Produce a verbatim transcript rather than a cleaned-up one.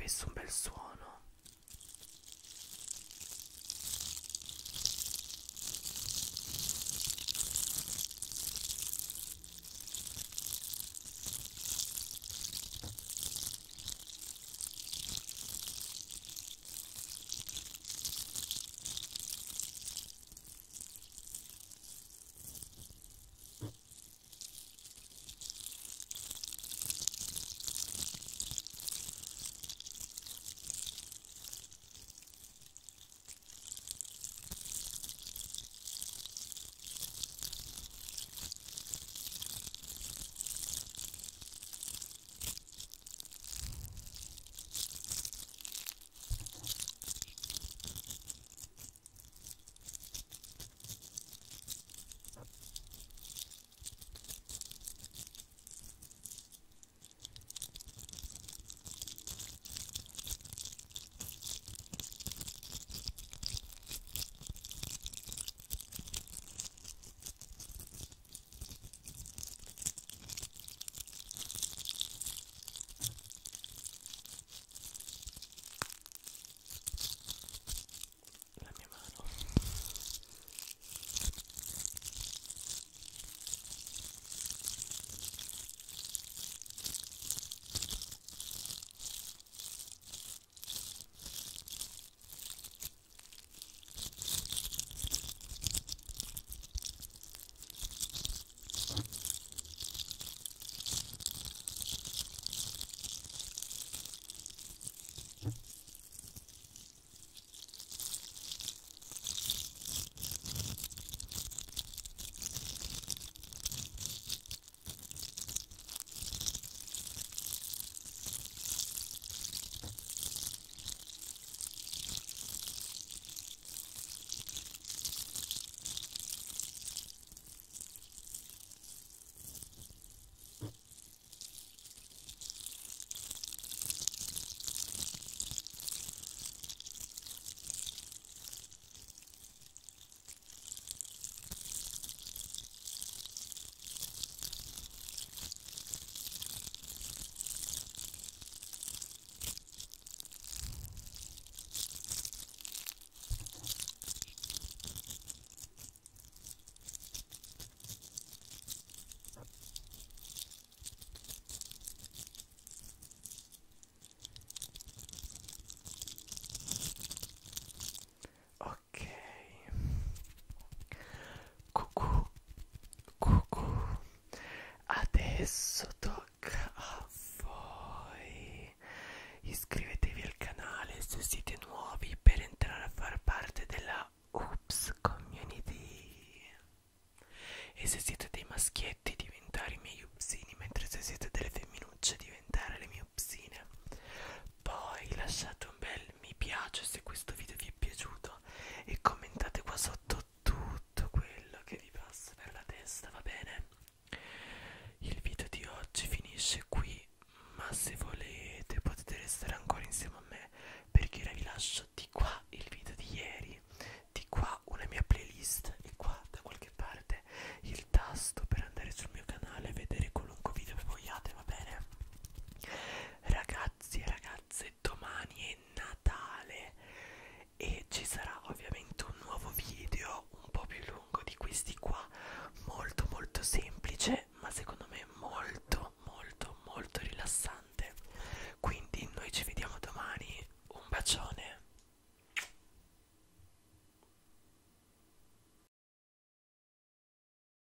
messo un bel suono. La mia mano. Ok. Cucù, cucù. Adesso tocca a voi. Iscrivetevi al canale se siete nuovi per entrare a far parte della Oops Community. E se siete dei maschietti diventare i miei upsini, mentre se siete delle femminucce diventare le mie upsine. Poi lasciate un bel mi piace se questo video vi è piaciuto e commentate qua sotto tutto quello che vi passa per la testa, va bene? Il video di oggi finisce qui, ma se volete potete restare ancora insieme a me perché ora vi lascio